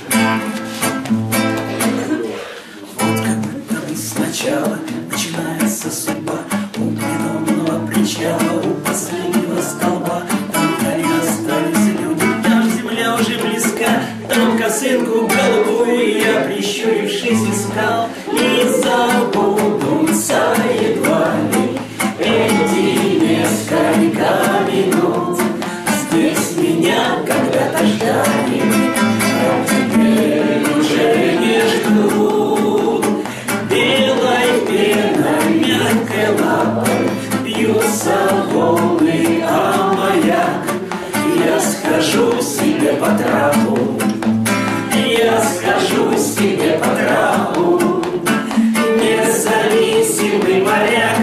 Вот как будто бы сначала начинается судьба у придомного причала, у последнего столба. Там вдали остались люди, там земля уже близка, там косынку голубую я, прищурившись, искал. И забудутся едва ли эти несколько минут. Здесь меня когда-то ждали, а теперь уже не ждут. Белой пеной, мягкой лапой бьются волны, а маяк. Я схожу себе по трапу, я схожу себе по трапу, независимый моряк.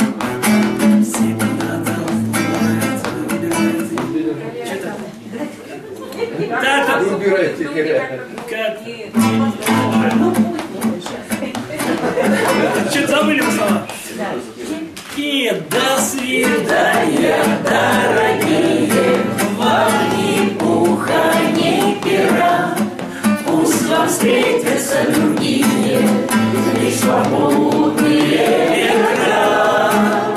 Убирайте, что-то забыли мы слова. И до свидания, дорогие, вам ни пуха, ни пера. Пусть вам встретятся другие, лишь свободные ветра.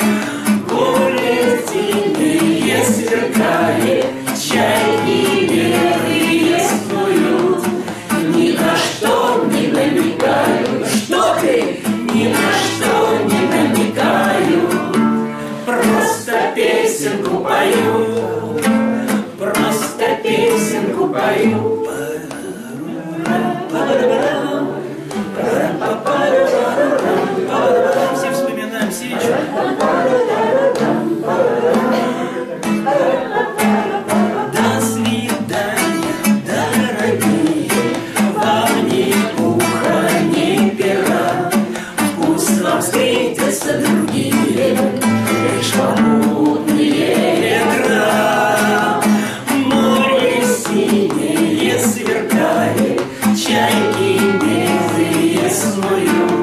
Гулятины сверкает, чайки белые снуют. Ни на что не намекаю, что ты, ни на что не намекаю. Просто песенку пою, просто песенку пою. Все вспоминаем Сиричу. До свидания, дорогие, вам ни пуха, ни пера. Пусть вам встретятся другие, лишь попутные ветра. Море синее сверкает, чайки белые снуют.